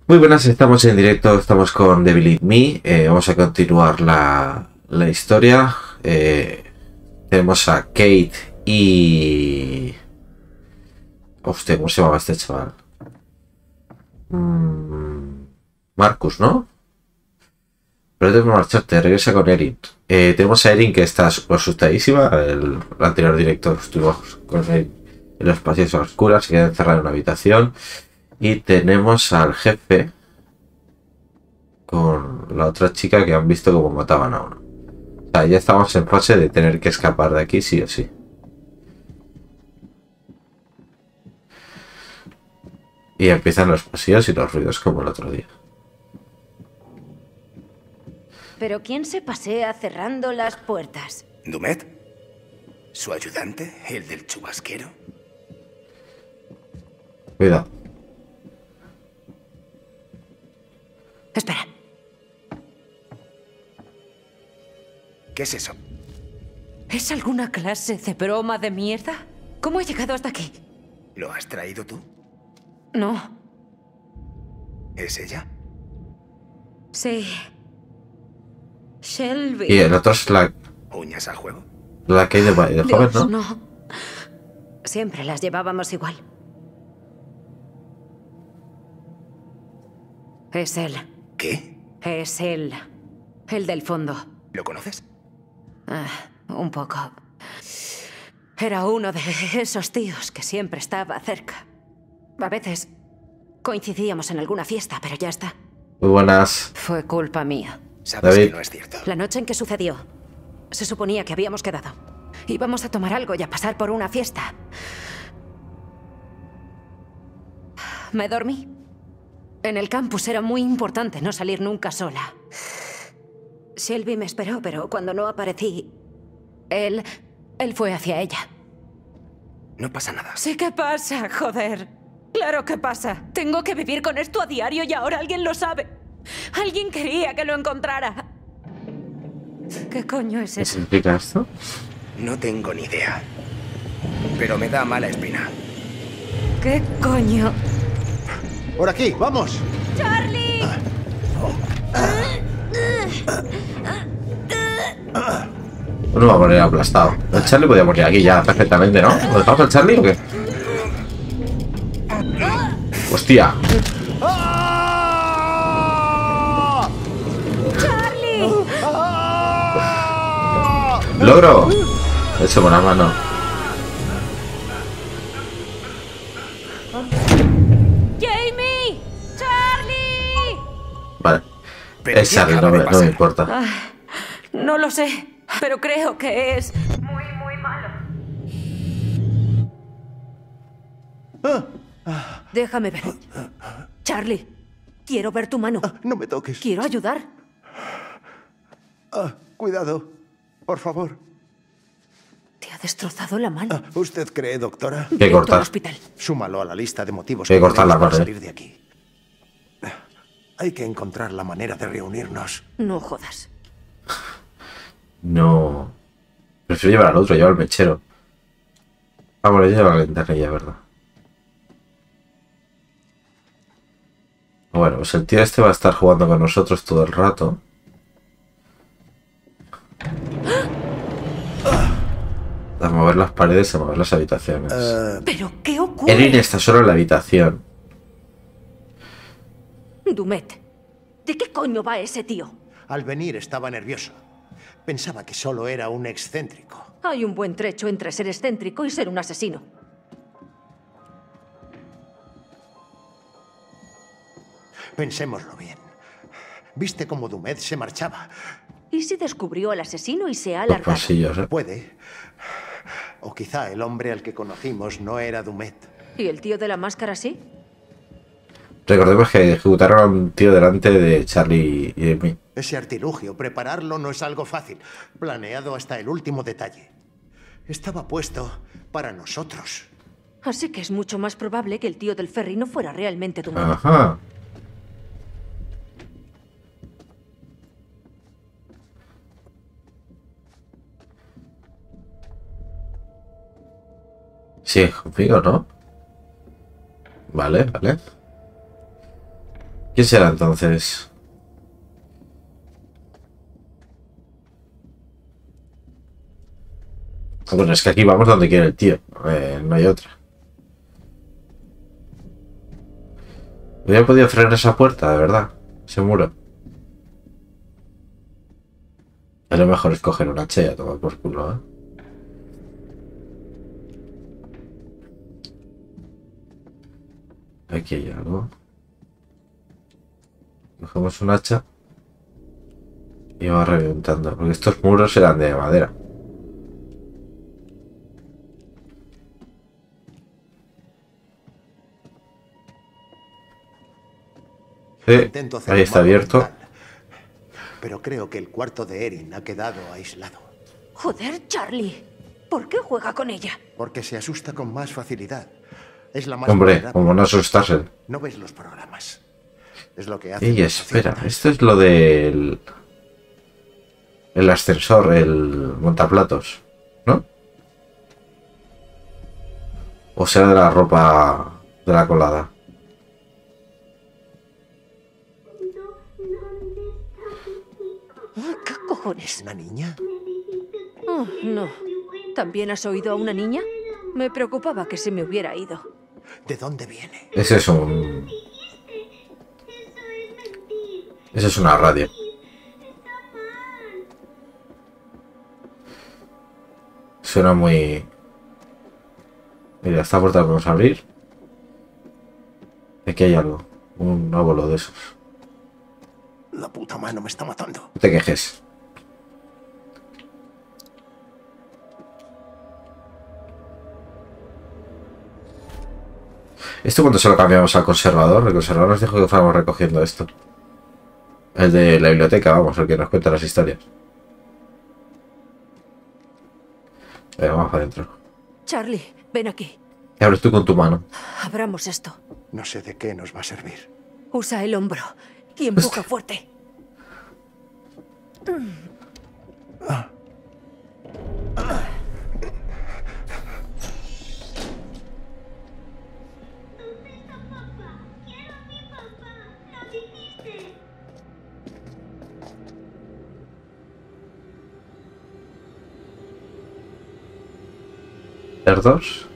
Muy buenas, estamos en directo, estamos con Devil in Me. Vamos a continuar la historia. Tenemos a Kate y... Hostia, ¿cómo se llama este chaval? Marcus, ¿no? Pero tengo que marcharte, regresa con Erin. Tenemos a Erin que está súper asustadísima. El anterior directo estuvimos con Erin en los pasillos oscuros, se queda encerrada en una habitación. Y tenemos al jefe con la otra chica que han visto cómo mataban a uno. O sea, ya estamos en fase de tener que escapar de aquí sí o sí. Y empiezan los pasillos y los ruidos como el otro día. ¿Pero quién se pasea cerrando las puertas? ¿Dumet? ¿Su ayudante? ¿El del chubasquero? Cuidado. Espera. ¿Qué es eso? ¿Es alguna clase de broma de mierda? ¿Cómo he llegado hasta aquí? ¿Lo has traído tú? No. ¿Es ella? Sí. Shelby. Y el otro es la ¿Uñas al juego? que hay de joven, Dios, ¿no? no. Siempre las llevábamos igual. Es él. ¿Qué? Es él. El del fondo. ¿Lo conoces? Un poco. Era uno de esos tíos que siempre estaba cerca. A veces coincidíamos en alguna fiesta, pero ya está. Muy buenas. Fue culpa mía. Sabes David. que no es cierto. La noche en que sucedió, se suponía que habíamos quedado. Íbamos a tomar algo y a pasar por una fiesta. Me dormí. En el campus era muy importante no salir nunca sola. Shelby me esperó, pero cuando no aparecí, él fue hacia ella. No pasa nada. Sí que pasa, joder. Claro que pasa. Tengo que vivir con esto a diario y ahora alguien lo sabe. Alguien quería que lo encontrara. ¿Qué coño es ¿Qué eso? significa esto? No tengo ni idea. Pero me da mala espina. ¿Qué coño? ¡Por aquí, vamos! ¡Charlie! Uno va a morir aplastado. El Charlie podía morir aquí ya perfectamente, ¿no? ¿Lo dejamos al Charlie o qué? ¡Hostia! ¡Charlie! ¡Logro! He hecho buena mano. ¡Jamie! ¡Charlie! Vale. Pero Es ¿qué Charlie, acaba no de me pasar? importa. No lo sé, pero creo que es muy, muy malo. Déjame ver. Charlie, quiero ver tu mano. No me toques. Quiero ayudar. Cuidado, por favor. Te ha destrozado la mano. ¿Usted cree, doctora? Que Directo al cortar. hospital. Súmalo a la lista de motivos Hay que cortar la tenemos para mano, salir de aquí. Hay que encontrar la manera de reunirnos. No jodas. No. Prefiero llevar al otro, llevar al mechero. Vamos, le llevo la linternilla, ¿verdad? Bueno, pues el tío este va a estar jugando con nosotros todo el rato. A mover las paredes, a mover las habitaciones. ¿Pero qué ocurre? Erin está solo en la habitación. Dumet, ¿de qué coño va ese tío? Al venir estaba nervioso. Pensaba que solo era un excéntrico. Hay un buen trecho entre ser excéntrico y ser un asesino. Pensémoslo bien. ¿Viste cómo Dumet se marchaba? ¿Y si descubrió al asesino y se ha Los alargado? pasillos, ¿eh? Puede. O quizá el hombre al que conocimos no era Dumet. ¿Y el tío de la máscara sí? Recordemos que ejecutaron a un tío delante de Charlie y de mí. Ese artilugio, prepararlo no es algo fácil. Planeado hasta el último detalle. Estaba puesto para nosotros. Así que es mucho más probable que el tío del ferry no fuera realmente Dumet. Ajá. Sí, conmigo, ¿no? Vale, vale. ¿Quién será entonces? Bueno, es que aquí vamos donde quiere el tío. No hay otra. Hubiera podido frenar esa puerta, de verdad. Ese muro. A lo mejor es coger un hacha y a tomar por culo, ¿eh? Aquí hay algo. Cogemos un hacha y vamos reventando. Porque estos muros eran de madera. Intento hacer Ahí un está mapa abierto. mental, pero creo que el cuarto de Erin ha quedado aislado. Joder, Charlie. ¿Por qué juega con ella? Porque se asusta con más facilidad. Es la más Hombre, vulnerable. como no asustarse. No ves los programas. Es lo que hace. Y espera, esto es lo del... El ascensor, el montaplatos, ¿no? O será de la ropa de la colada. ¿Qué cojones? ¿Una niña? Oh, no. ¿También has oído a una niña? Me preocupaba que se me hubiera ido. ¿De dónde viene? Ese es un... Esa es una radio. Suena muy... Mira, esta puerta la podemos abrir. Aquí hay algo. Un óvulo de esos. La puta mano me está matando. No te quejes. ¿Esto cuando se lo cambiamos al conservador? El conservador nos dijo que fuéramos recogiendo esto. El de la biblioteca, vamos, el que nos cuenta las historias. Venga, vamos para adentro. Charlie, ven aquí. Y abres tú con tu mano. Abramos esto. No sé de qué nos va a servir. Usa el hombro y empuja fuerte. ¿Cerdos?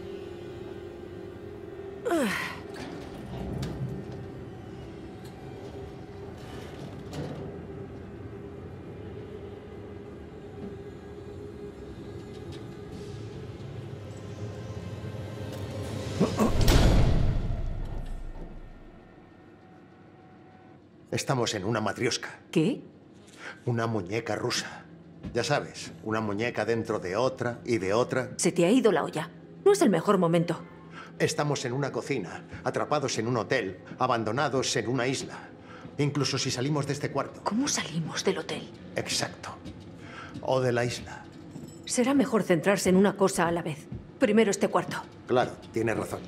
Estamos en una matrioska. ¿Qué? Una muñeca rusa. Ya sabes, una muñeca dentro de otra y de otra. Se te ha ido la olla. No es el mejor momento. Estamos en una cocina, atrapados en un hotel, abandonados en una isla. Incluso si salimos de este cuarto. ¿Cómo salimos del hotel? Exacto. O de la isla. Será mejor centrarse en una cosa a la vez. Primero este cuarto. Claro, tienes razón.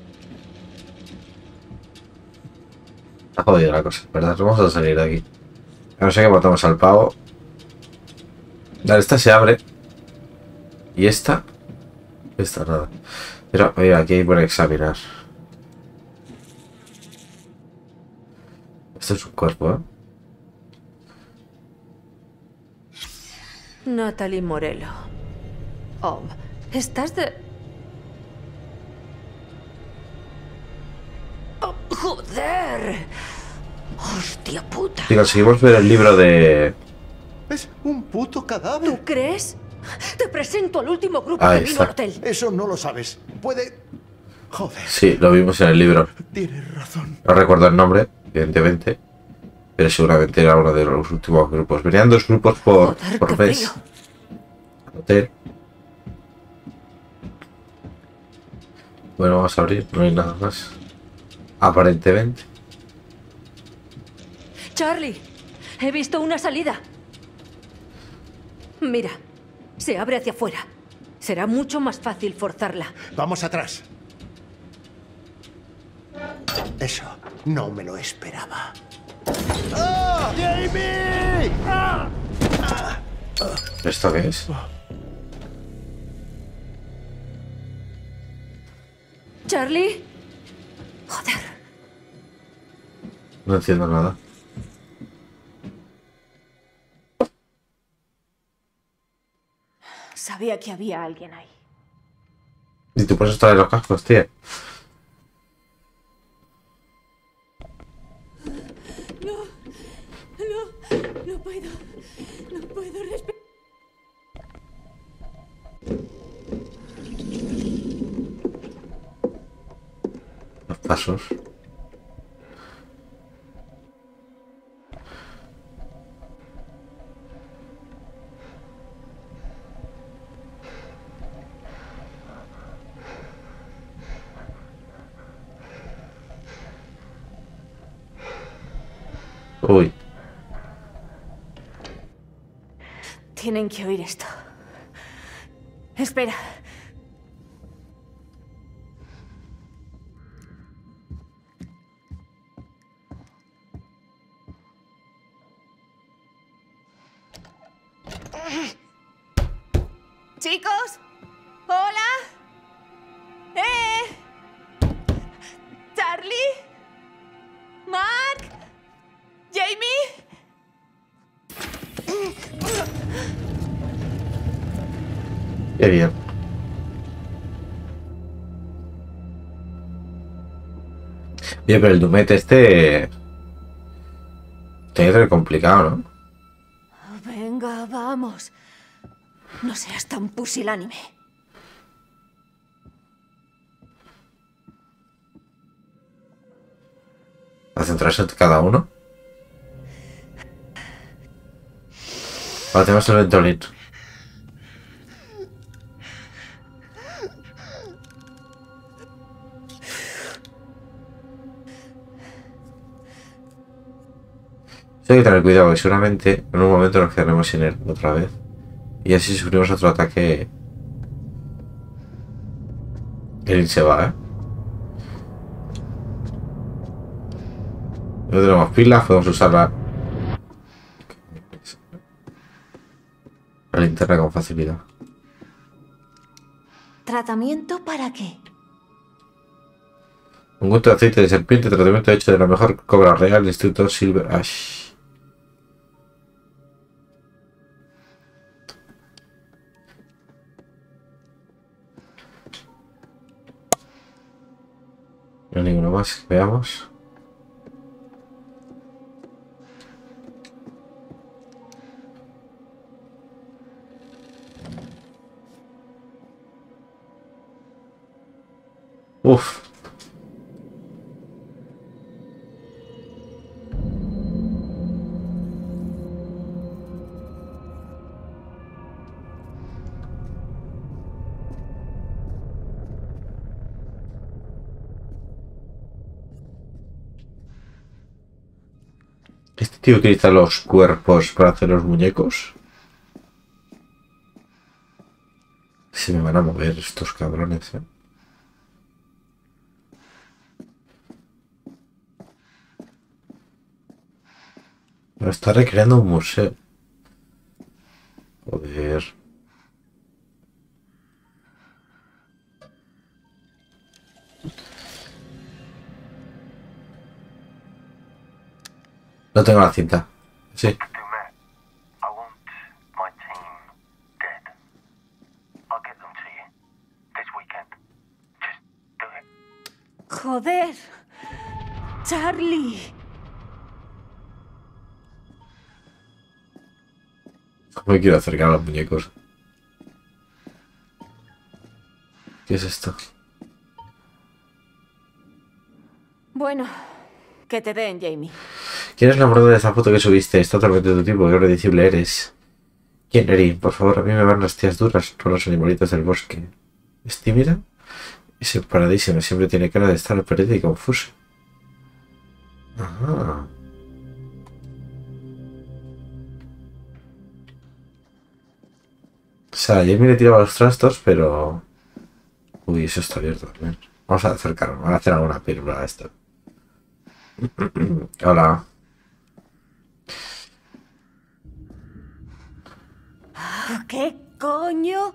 Ha jodido la cosa, ¿verdad? Vamos a salir de aquí. A no ser que matamos al pavo. Vale, esta se abre. Y esta... Esta nada. Pero, oye, aquí hay por examinar. Esto es un cuerpo, ¿eh? Natalie Morello. Oh, ¿estás de...? Oh, ¡joder! ¡Hostia puta! Si conseguimos ver el libro de... Es un puto cadáver. ¿Tú crees? Te presento al último grupo Ahí que vino está. al hotel. Eso no lo sabes. Puede... Joder. Sí, lo vimos en el libro. Tienes razón. No recuerdo el nombre, evidentemente. Pero seguramente era uno de los últimos grupos. Venían dos grupos por Joder, qué vez. frío. Al hotel. Bueno, vamos a abrir. No hay nada más. Aparentemente. Charlie, he visto una salida. Mira, se abre hacia afuera. Será mucho más fácil forzarla. Vamos atrás. Eso no me lo esperaba. ¡Ah! ¡Jamie! ¡Ah! ¿Esto qué es? ¿Charlie? Joder. No entiendo nada. Sabía que había alguien ahí. Y tú puedes estar en los cascos, tío. No puedo. No puedo respirar. Los pasos. Uy. Tienen que oír esto. Espera. Chicos, hola. Charlie, Mark, Jamie. Qué bien. Oye, pero el Dumete este... Tiene que ser complicado, ¿no? Venga, vamos. No seas tan pusilánime. A centrarse en cada uno. Ahora tenemos el ventolín. Hay que tener cuidado, que seguramente en un momento nos quedaremos sin él otra vez. Y así sufrimos otro ataque. Él se va, ¿eh? No tenemos pilas, podemos usar la linterna con facilidad. ¿Tratamiento para qué? Un gusto de aceite de serpiente, tratamiento hecho de la mejor cobra real del Instituto Silver Ash. No hay ninguno más, veamos. Uf. ¿Este tío utiliza los cuerpos para hacer los muñecos? Se me van a mover estos cabrones, ¿eh? Me está recreando un museo. Joder. No tengo la cinta. Sí. Joder. Charlie. ¿Cómo me quiero acercar a los muñecos? ¿Qué es esto? Bueno, que te den, Jamie. ¿Quién es la morada de esa foto que subiste? Está totalmente de tu tipo, qué predecible eres. ¿Quién eres? Por favor, a mí me van las tías duras, no los animalitos del bosque. ¿Es tímida? Es paradísimo, siempre tiene cara de estar perdida y confusa. Ajá. O sea, Jamie le tiraba los trastos, pero... Uy, eso está abierto también. Vamos a acercarnos, vamos a hacer alguna película de esto. Hola. ¿Qué coño?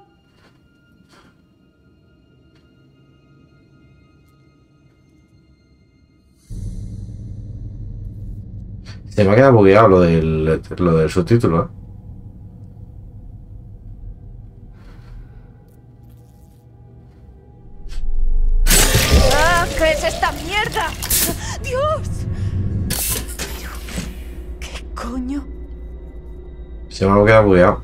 Se me ha quedado bugueado lo del subtítulo, ¿eh? mierda! ¡Dios! ¿Qué coño? Se me ha quedado bugueado.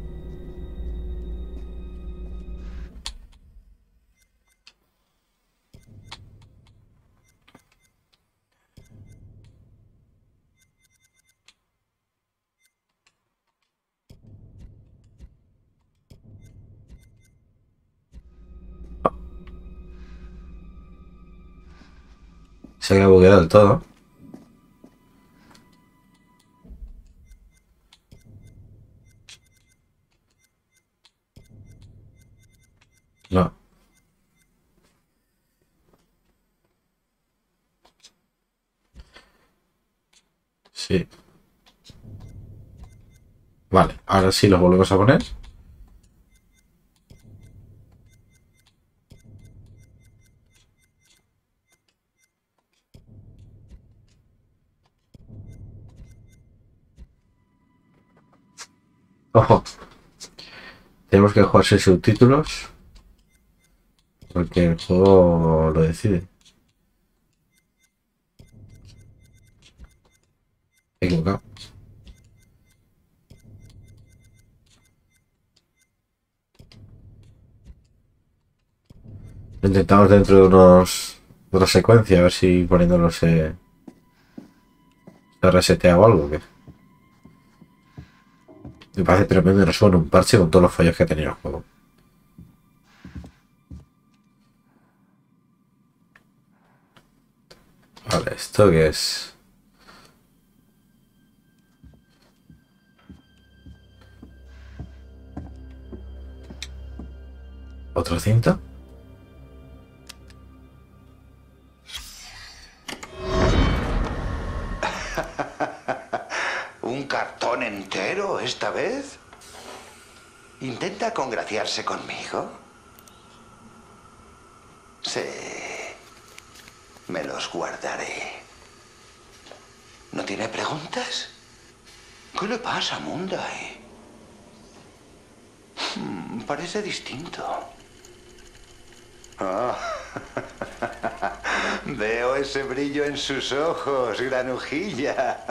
Se ha quedado bugueado del todo. No. Sí. Vale, ahora sí lo volvemos a poner. Ojo. Tenemos que jugar sin subtítulos. Porque el juego lo decide. Me he equivocado. Lo intentamos dentro de otra secuencia, a ver si poniéndolo se resetea o algo. ¿Qué? Me parece tremendo y resuelve un parche con todos los fallos que ha tenido el juego. Vale, ¿esto qué es? ¿Otra cinta? ¿Un cartón entero esta vez? ¿Intenta congraciarse conmigo? Sí. Me los guardaré. ¿No tiene preguntas? ¿Qué le pasa a Mundai? Parece distinto. Ah. Veo ese brillo en sus ojos, granujilla.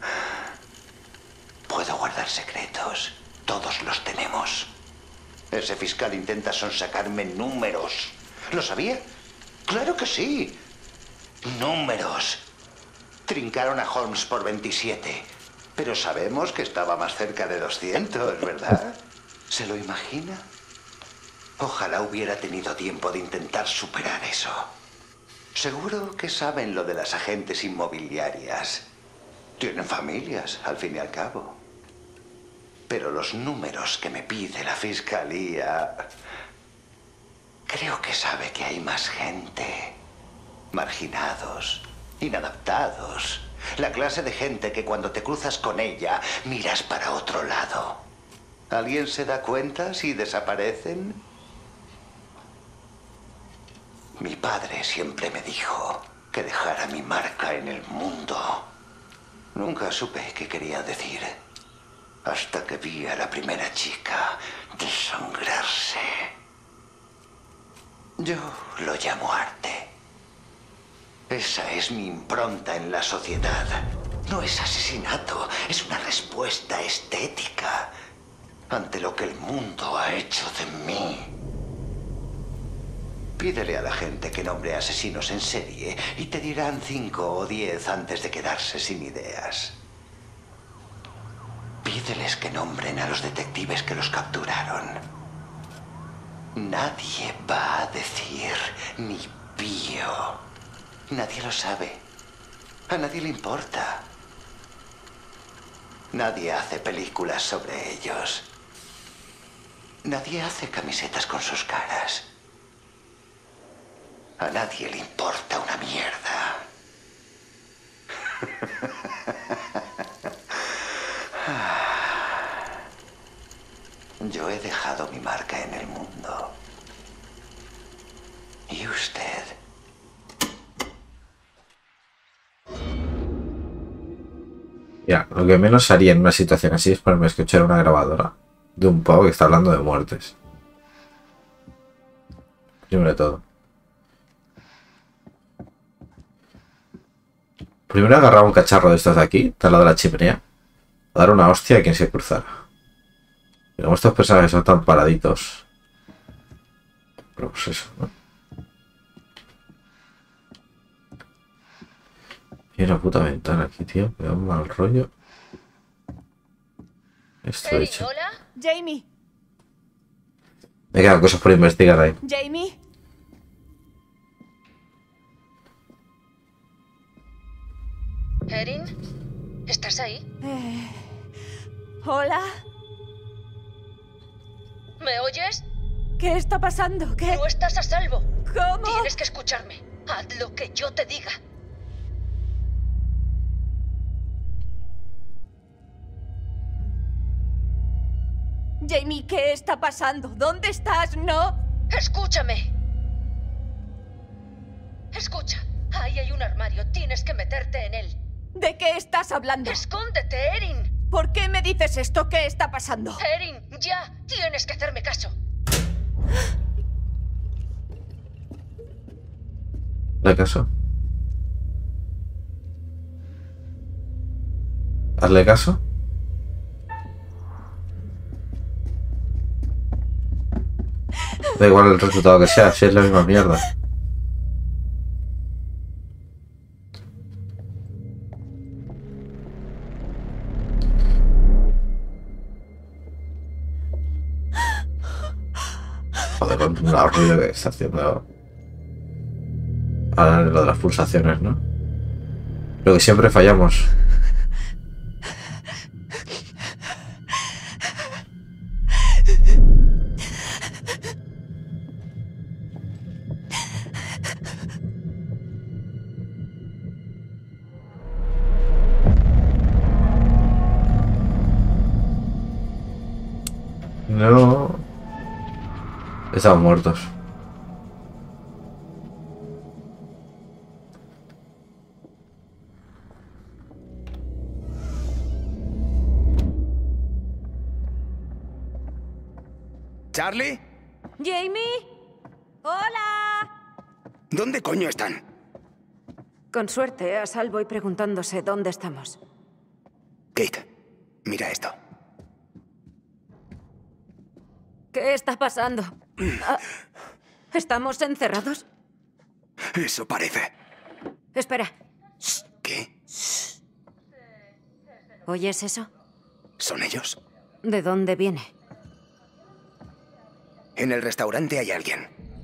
Puedo guardar secretos. Todos los tenemos. Ese fiscal intenta sonsacarme números. ¿Lo sabía? ¡Claro que sí! Números. Trincaron a Holmes por 27. Pero sabemos que estaba más cerca de 200, ¿verdad? ¿Se lo imagina? Ojalá hubiera tenido tiempo de intentar superar eso. Seguro que saben lo de las agentes inmobiliarias. Tienen familias, al fin y al cabo. Pero los números que me pide la fiscalía... Creo que sabe que hay más gente. Marginados, inadaptados. La clase de gente que cuando te cruzas con ella, miras para otro lado. ¿Alguien se da cuenta si desaparecen? Mi padre siempre me dijo que dejara mi marca en el mundo. Nunca supe qué quería decir. Hasta que vi a la primera chica desangrarse. Yo lo llamo arte. Esa es mi impronta en la sociedad. No es asesinato, es una respuesta estética ante lo que el mundo ha hecho de mí. Pídele a la gente que nombre asesinos en serie y te dirán 5 o 10 antes de quedarse sin ideas. Pídeles que nombren a los detectives que los capturaron. Nadie va a decir ni pío. Nadie lo sabe. A nadie le importa. Nadie hace películas sobre ellos. Nadie hace camisetas con sus caras. A nadie le importa una mierda. Yo he dejado mi marca en el mundo. ¿Y usted? Ya, lo que menos haría en una situación así es ponerme a escuchar una grabadora de un pavo que está hablando de muertes. Primero de todo. Primero agarraba un cacharro de estos de aquí, al lado de la chimenea. A dar una hostia a quien se cruzara. Y como estos personajes son tan paraditos. Pero pues eso, ¿no? Y una puta ventana aquí, tío. Me da un mal rollo. Esto he hecho. ¿Hola? Jamie, Me quedan cosas por investigar ahí. Jamie. ¿Erin? ¿Estás ahí? Hola. ¿Me oyes? ¿Qué está pasando? ¿Qué? No estás a salvo. ¿Cómo? Tienes que escucharme. Haz lo que yo te diga. Jamie, ¿qué está pasando? ¿Dónde estás? ¿No? ¡Escúchame! Escucha. Ahí hay un armario. Tienes que meterte en él. ¿De qué estás hablando? ¡Escóndete, Erin! ¿Por qué me dices esto? ¿Qué está pasando? Erin, ya. Tienes que hacerme caso. ¿Le caso? ¿Hazle caso? Da igual el resultado que sea, si es la misma mierda. Joder, con el ruido que está haciendo. Ahora lo de las pulsaciones, ¿no? Lo que siempre fallamos. No. Estamos muertos. ¿Charlie? Jamie. Hola. ¿Dónde coño están? Con suerte, a salvo y preguntándose dónde estamos. Kate, mira esto. ¿Qué está pasando? Ah, ¿estamos encerrados? Eso parece. Espera. ¿Qué? ¿Oyes eso? ¿Son ellos? ¿De dónde viene? En el restaurante hay alguien.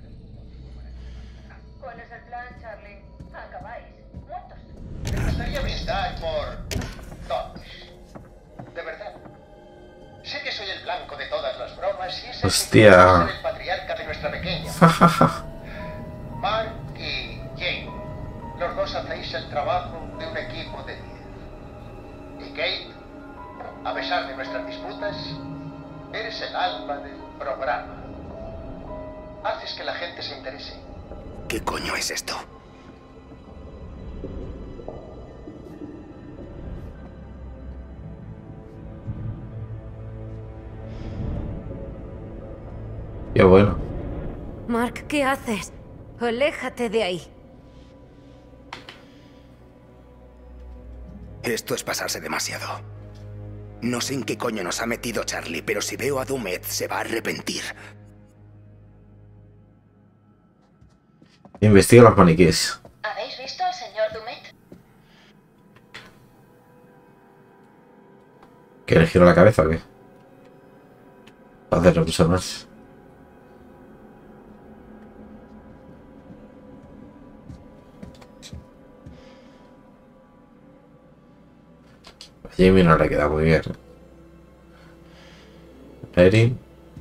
¿Cuál es el plan, Charlie? Acabáis muertos. Me gustaría brindar por todos. De verdad. Sé que soy el blanco de todas las bromas y ese Hostia. es el patriarca de nuestra pequeña. Mark y Jane. Los dos hacéis el trabajo de un equipo de 10. Y Kate, a pesar de nuestras disputas, eres el alma del programa. Haces que la gente se interese. ¿Qué coño es esto? Qué bueno. Mark, ¿qué haces? Aléjate de ahí. Esto es pasarse demasiado. No sé en qué coño nos ha metido Charlie, pero si veo a Dumet se va a arrepentir. Investiga los maniquíes. ¿Habéis visto al señor Dumet? ¿Quieres girar la cabeza o qué? Para hacerlo mucho más. A Jamie no le queda muy bien. Erin.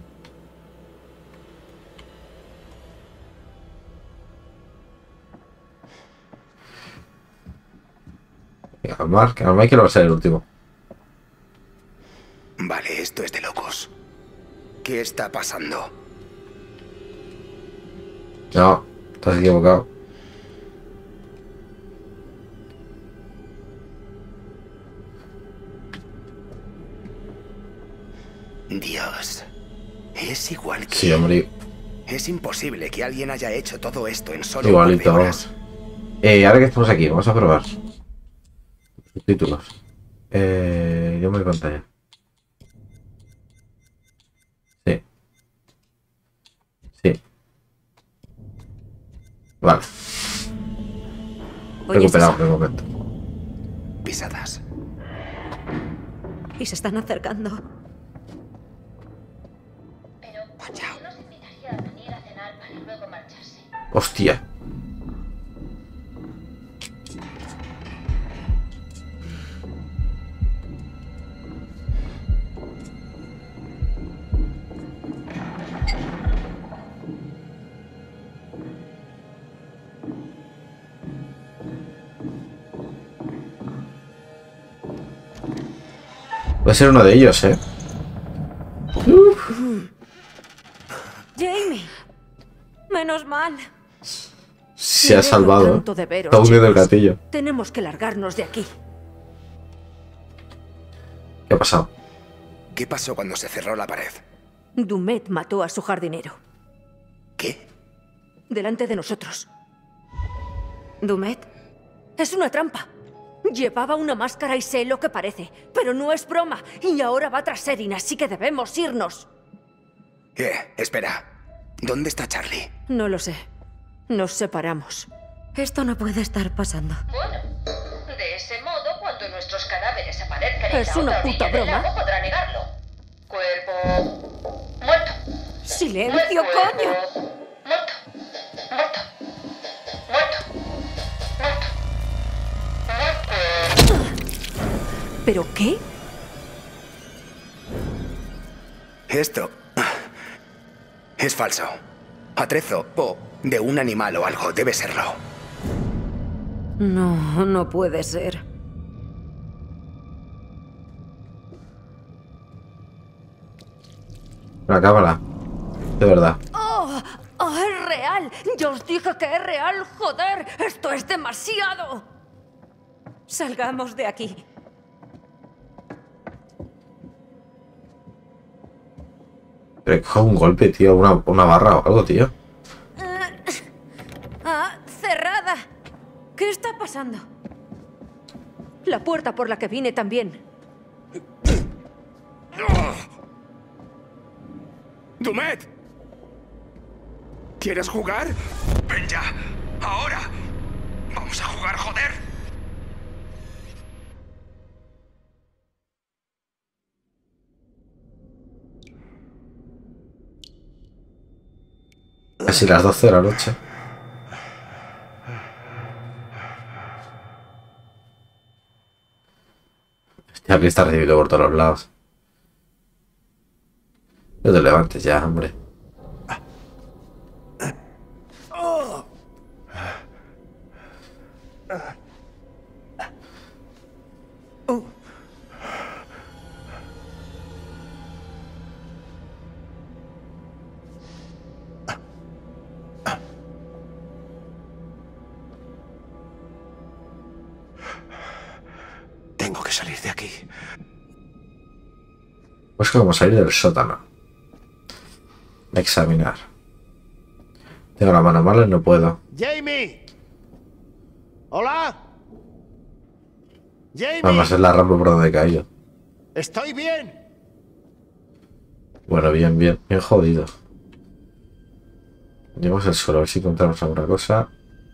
Y al Mark que va a ser el último. Vale, esto es de locos. ¿Qué está pasando? No, estás equivocado. Dios. Es igual que... Sí, hombre. Es imposible que alguien haya hecho todo esto en solo Igualito, un par de horas. vamos. Ahora que estamos aquí, vamos a probar. Subtítulos. Yo me pantalla. Sí. Sí. Vale. ¿Oyes Recuperado eso? el momento. Pisadas. Y se están acercando. Pero yo los invitaría a venir a cenar para luego marcharse. Hostia. Va a ser uno de ellos, ¿eh? Jamie. Menos mal. Se ha Me alegro salvado. tanto de veros, Está hundido el chicos. gatillo. Tenemos que largarnos de aquí. ¿Qué ha pasado? ¿Qué pasó cuando se cerró la pared? Dumet mató a su jardinero. ¿Qué? Delante de nosotros. ¿Dumet? Es una trampa. Llevaba una máscara y sé lo que parece. Pero no es broma. Y ahora va tras Erin, así que debemos irnos. Espera. ¿Dónde está Charlie? No lo sé. Nos separamos. Esto no puede estar pasando. Bueno, de ese modo, cuando nuestros cadáveres aparezcan en Es la una otra puta orilla del broma. lago, podrá negarlo. Cuerpo... muerto. ¡Silencio, Cuerpo... coño! Muerto. Muerto. Muerto. Muerto. ¿Pero qué? Esto... es falso. Atrezo o de un animal o algo. Debe serlo. No, no puede ser. La cámara. De verdad. ¡Oh! ¡Oh, es real! ¡Yo os dije que es real! ¡Joder! ¡Esto es demasiado! Salgamos de aquí. Pero coja un golpe, tío. Una barra o algo, tío. ¡Ah! ¡Cerrada! ¿Qué está pasando? La puerta por la que vine también. ¡Dumet! ¿Quieres jugar? ¡Ven ya! ¡Ahora! ¡Vamos a jugar, joder! Casi las 12 de la noche. Charlie está recibido por todos los lados. No te levantes ya, hombre. Tengo que salir de aquí. Pues que vamos a salir del sótano. A examinar. Tengo la mano mala y no puedo. ¡Jamie! ¿Hola? ¡Jamie! Además es la rampa por donde he caído. ¡Estoy bien! Bueno, bien, bien. Bien jodido. Llegamos al suelo, a ver si encontramos alguna cosa.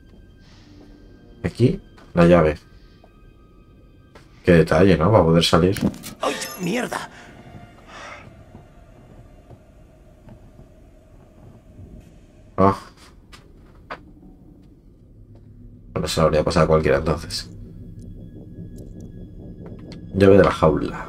Aquí, la llave. Qué detalle, ¿no? Para poder salir. ¡Ay, mierda! Ah. Bueno, se lo habría pasado a cualquiera entonces. Llave de la jaula.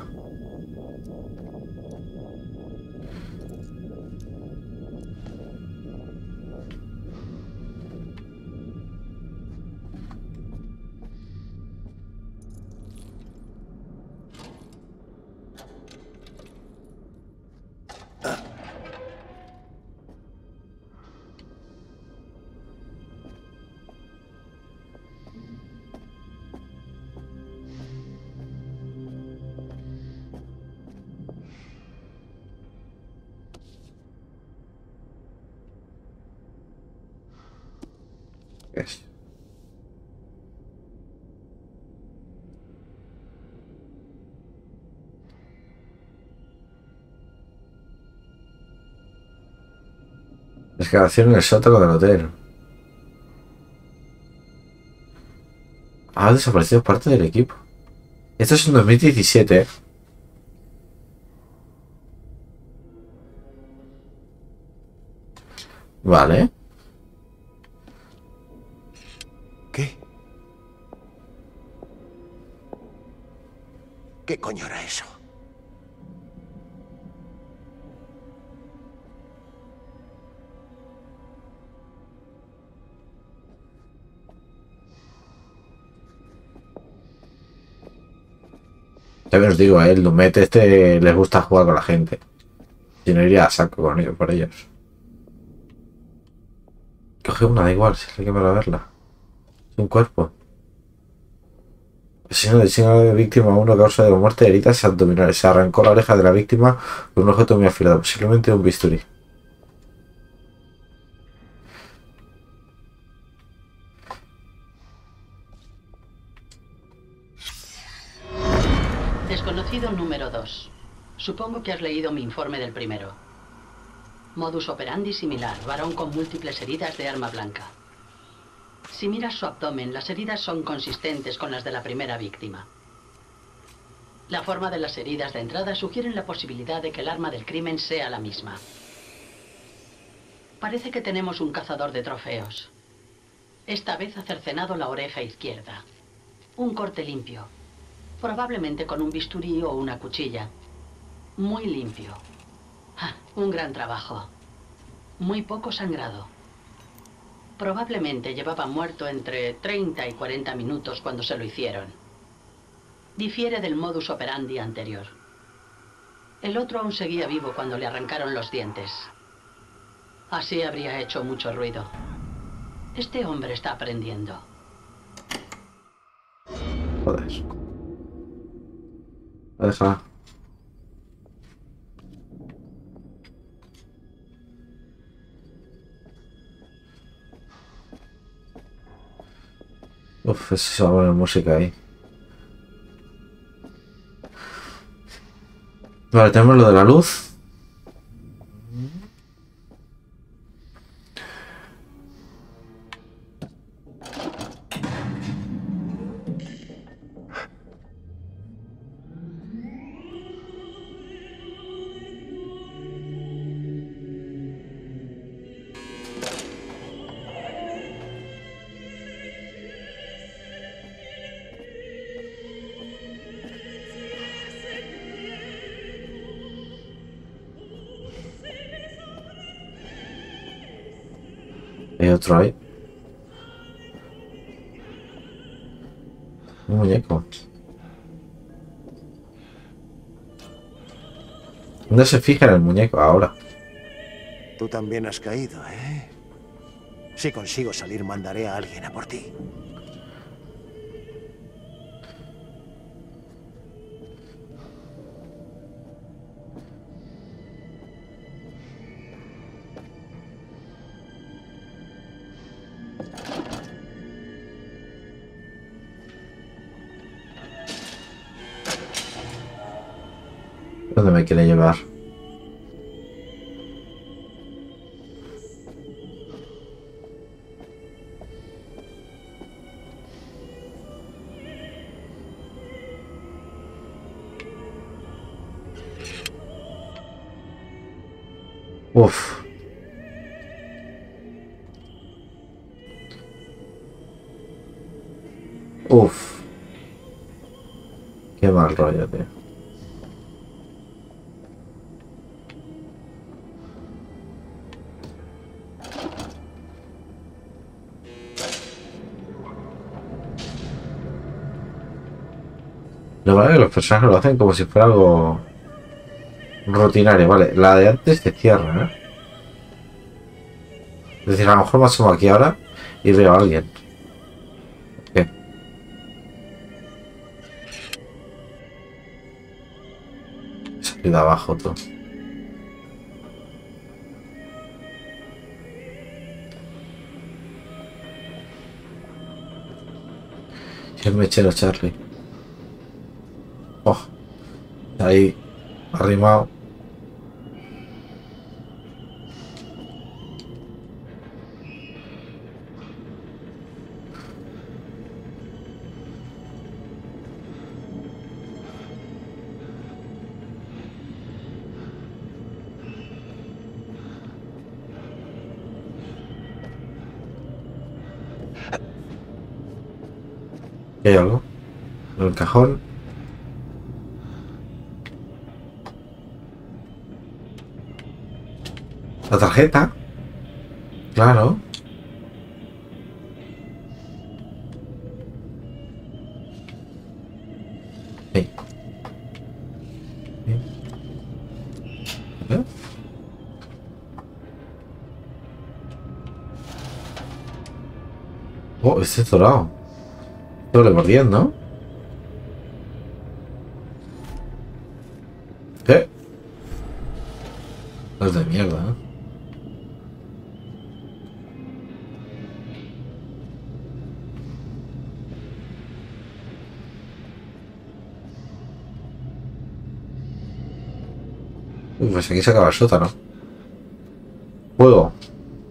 ¿Qué es? Excavación en el sótano del hotel. Ha desaparecido parte del equipo. Esto es en 2017, ¿eh? Vale. ¿Qué? ¿Qué coño era eso? También os digo, el Dumet este les gusta jugar con la gente. Si no iría a saco con ellos, por ellos. Coge una, da igual, si hay que para verla. Es un cuerpo. El signo de víctima 1 causa de muerte de heridas abdominales. Se arrancó la oreja de la víctima con un objeto muy afilado, posiblemente un bisturí. Desconocido número 2. Supongo que has leído mi informe del primero. Modus operandi similar, varón con múltiples heridas de arma blanca. Si miras su abdomen, las heridas son consistentes con las de la primera víctima. La forma de las heridas de entrada sugieren la posibilidad de que el arma del crimen sea la misma. Parece que tenemos un cazador de trofeos. Esta vez ha cercenado la oreja izquierda. Un corte limpio. Probablemente con un bisturí o una cuchilla. Muy limpio. Un gran trabajo. Muy poco sangrado. Probablemente llevaba muerto entre 30 y 40 minutos cuando se lo hicieron. Difiere del modus operandi anterior. El otro aún seguía vivo cuando le arrancaron los dientes. Así habría hecho mucho ruido. Este hombre está aprendiendo. Joder. Deja. Uf, eso se va a poner música ahí. Vale, tenemos lo de la luz. Hay otro ahí. Un muñeco. ¿Dónde se fija en el muñeco ahora? Tú también has caído, ¿eh? Si consigo salir, mandaré a alguien a por ti. ¿Dónde me quiere llevar? Uf. Uf. Qué mal rollo, tío. Lo vale que los personajes lo hacen como si fuera algo rutinario, vale. La de antes se cierra, ¿eh? Es decir, a lo mejor me asomo aquí ahora y veo a alguien. ¿Qué? Salida abajo, tú. Y el mechero Charlie. Oh, ahí, arrimado. ¿Hay algo? En el cajón. La tarjeta. Claro. Sí. Sí. ¿Eh? Oh, este es dorado. Doble mordiendo, ¿no? ¿Qué? Es de mierda, ¿eh? Uy, pues aquí se acaba el sótano. Juego.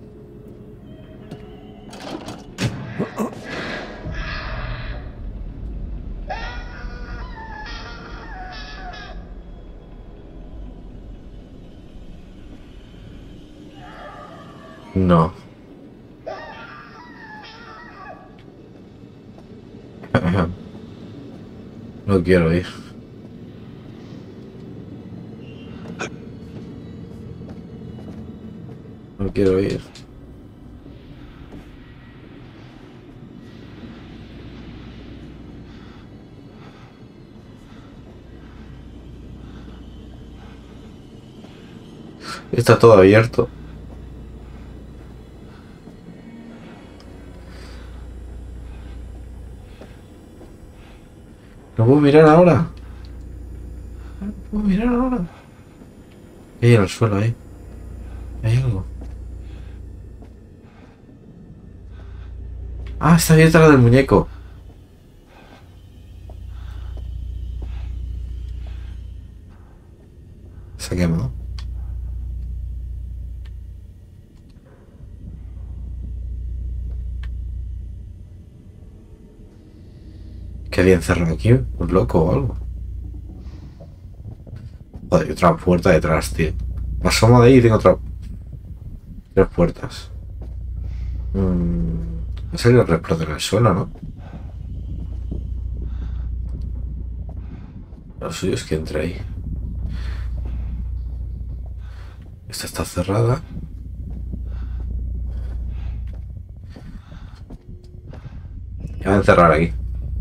No. No quiero ir. No quiero ir. Está todo abierto. No puedo mirar ahora. No puedo mirar ahora. ¿Qué hay en el suelo ahí? ¿Hay algo? Ah, está abierta la del muñeco. Se ha quemado. ¿Qué había encerrado aquí? ¿Un loco o algo? Joder, hay otra puerta detrás, tío. Me asomo de ahí y tengo otra... 3 puertas. Ha salido el repro en el suelo, ¿no? Lo suyo es que entre ahí. Esta está cerrada. Ya voy a encerrar aquí.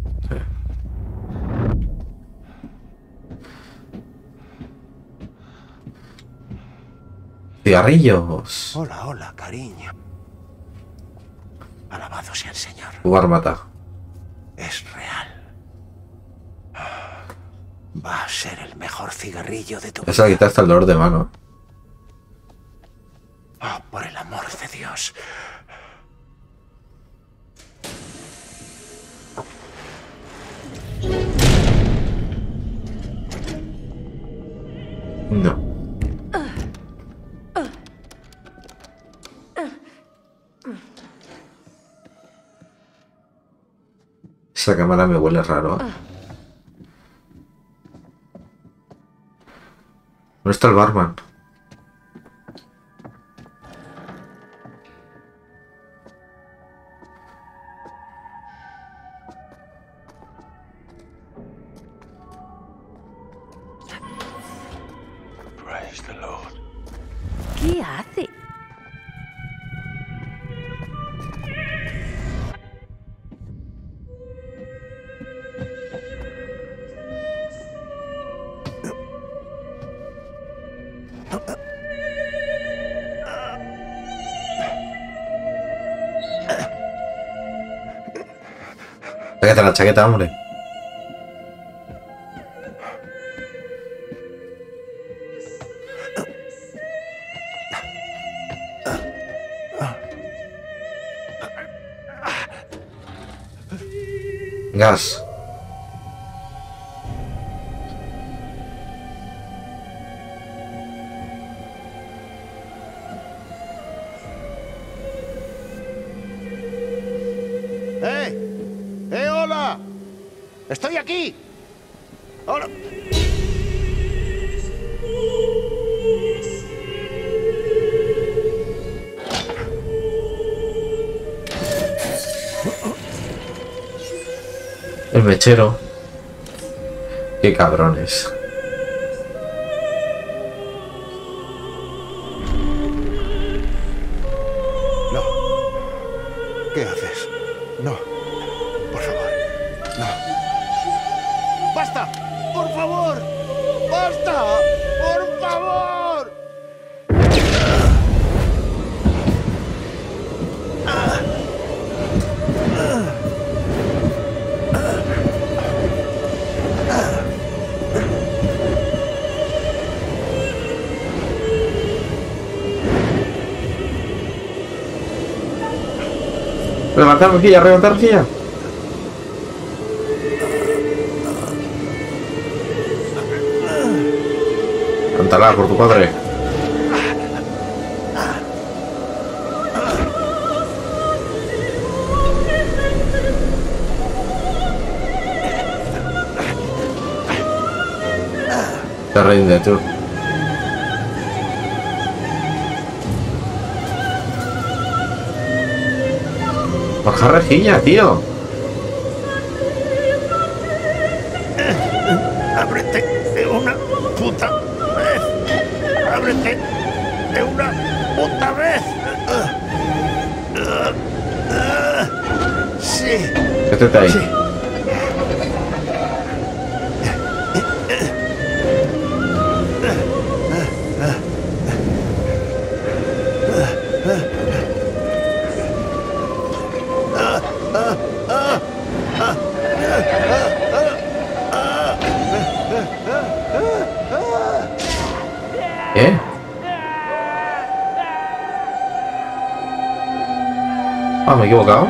Cigarrillos. Hola, hola, cariño. Alabado sea el Señor. Jugar mata. Es real. Va a ser el mejor cigarrillo de tu Esa vida. quita hasta el dolor de mano. Oh, por el amor de Dios. No. Esa cámara me huele raro. ¿Dónde está el barman? Praise the Lord. ¿Qué hace? Sácate la chaqueta, hombre. Gas. ¡Hola! ¡Estoy aquí! ¡Hola! El mechero. Qué cabrones. No. ¿Qué haces? No. Por favor. No. ¡Basta! ¡Por favor! ¡Basta! ¡Por favor! Levantar rejilla, levantar rejilla. Cántala por tu padre. Te rinde, tú. Baja rejilla, tío. ¡Ábrete de una puta vez! ¡Ábrete de una puta vez! Sí. Métete ahí. Sí. ¿Eh? Ah, me he equivocado.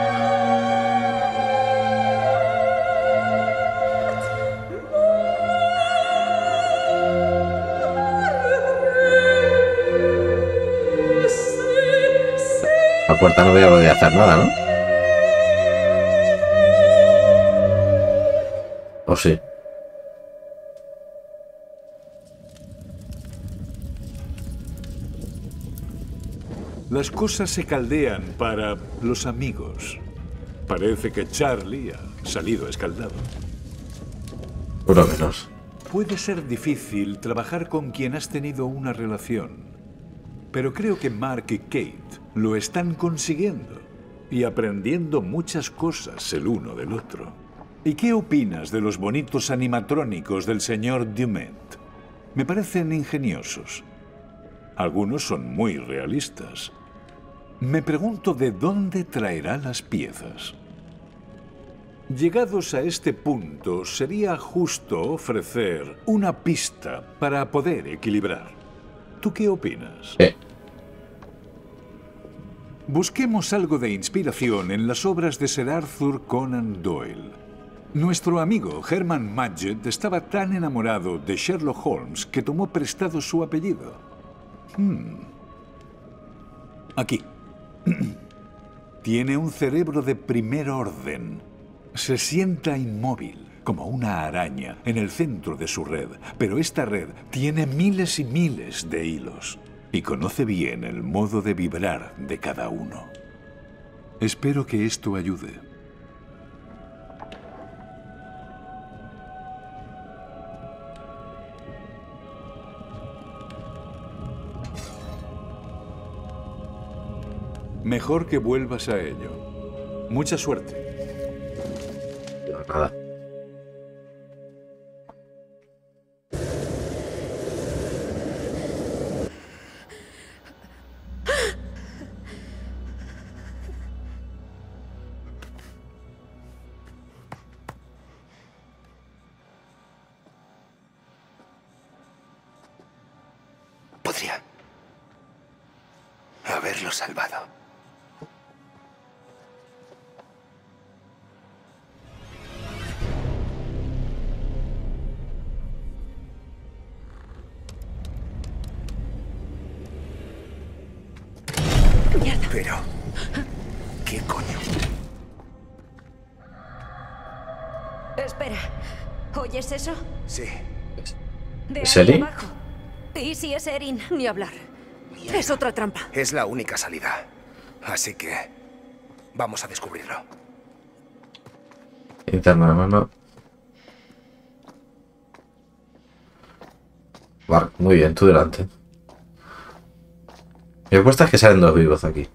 La puerta no voy a poder hacer nada, ¿no? ¿O sí? Las cosas se caldean para los amigos. Parece que Charlie ha salido escaldado. Por lo menos. Puede ser difícil trabajar con quien has tenido una relación, pero creo que Mark y Kate lo están consiguiendo y aprendiendo muchas cosas el uno del otro. ¿Y qué opinas de los bonitos animatrónicos del señor Dumet? Me parecen ingeniosos. Algunos son muy realistas. Me pregunto de dónde traerá las piezas. Llegados a este punto, sería justo ofrecer una pista para poder equilibrar. ¿Tú qué opinas? Busquemos algo de inspiración en las obras de Sir Arthur Conan Doyle. Nuestro amigo Herman Mudgett estaba tan enamorado de Sherlock Holmes que tomó prestado su apellido. Aquí. Tiene un cerebro de primer orden. Se sienta inmóvil, como una araña, en el centro de su red. Pero esta red tiene miles y miles de hilos. Y conoce bien el modo de vibrar de cada uno. Espero que esto ayude. Mejor que vuelvas a ello. Mucha suerte. Nada. Podría haberlo salvado. Mierda. Pero... ¿qué coño? Espera. ¿Oyes eso? Sí. De ¿Es ahí Erin? abajo. Y si es Erin, ni hablar. Es otra trampa. Es la única salida. Así que... vamos a descubrirlo. Interna de mano. Mark, muy bien, tú delante. Mi apuesta es que salen 2 vivos aquí.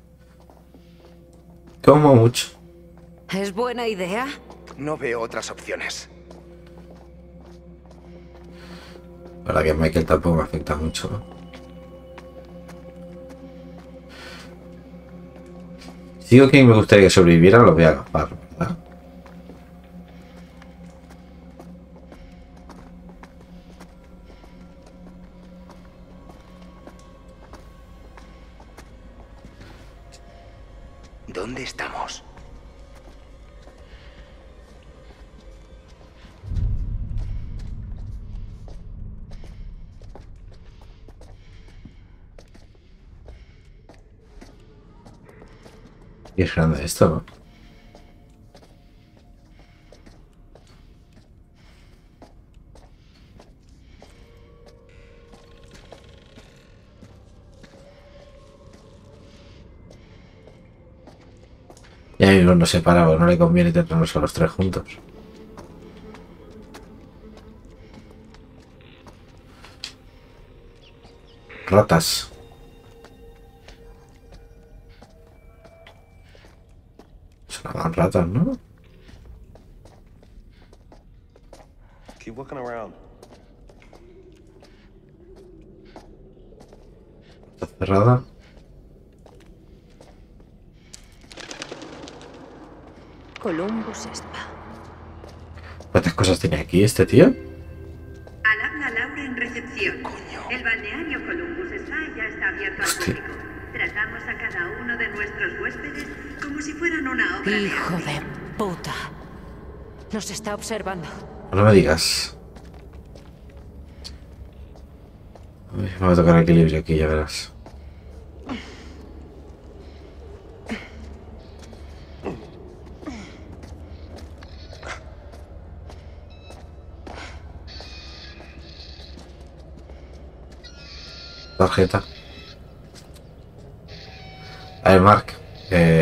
Como mucho. ¿Es buena idea? No veo otras opciones. Para que Michael tampoco me afecta mucho, ¿no? Si digo que me gustaría que sobreviviera, lo voy a agafar, ¿verdad? ¿Dónde estamos? Y es grande esto, ¿no? Y ahí no nos separamos, no le conviene tenernos a los 3 juntos. Ratas. Sonaban ratas, ¿no? Keep looking around. Está cerrada. Columbus Spa. ¿Cuántas cosas tiene aquí este tío? Al habla Laura en recepción. El balneario Columbus Spa ya está abierto al público. Tratamos a cada uno de nuestros huéspedes como si fueran una obra Hijo de arte. de puta. Nos está observando. No me digas. Uy, me va a tocar equilibrio aquí, ya verás. Tarjeta. A ver, Mark.